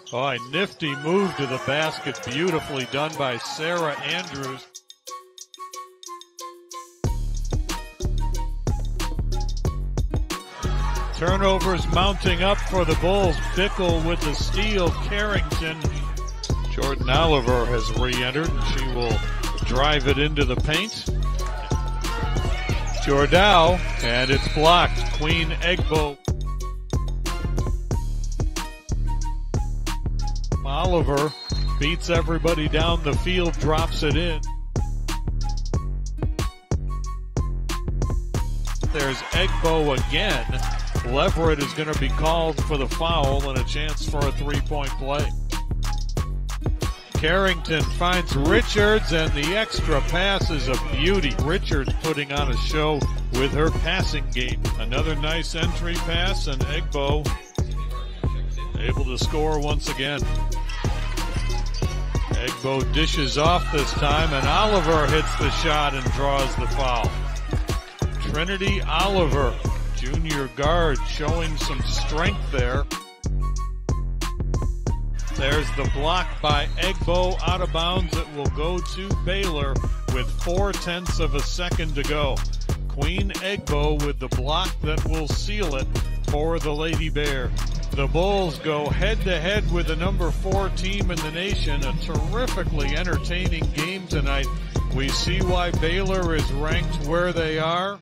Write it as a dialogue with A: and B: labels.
A: Oh, a nifty move to the basket, beautifully done by Sarah Andrews. Turnovers mounting up for the Bulls. Bickle with the steal. Carrington. Jordan Oliver has re-entered, and she will drive it into the paint. Jordow, and it's blocked. Queen Egbo. Oliver beats everybody down the field, drops it in. There's Egbo again. Leverett is going to be called for the foul and a chance for a three-point play. Carrington finds Richards, and the extra pass is a beauty. Richards putting on a show with her passing game. Another nice entry pass, and Egbo able to score once again. Egbo dishes off this time, and Oliver hits the shot and draws the foul. Trinity Oliver, junior guard, showing some strength there. There's the block by Egbo, out of bounds. It will go to Baylor with 0.4 of a second to go. Queen Egbo with the block that will seal it for the Lady Bear. The Bulls go head-to-head with the number 4 team in the nation. A terrifically entertaining game tonight. We see why Baylor is ranked where they are.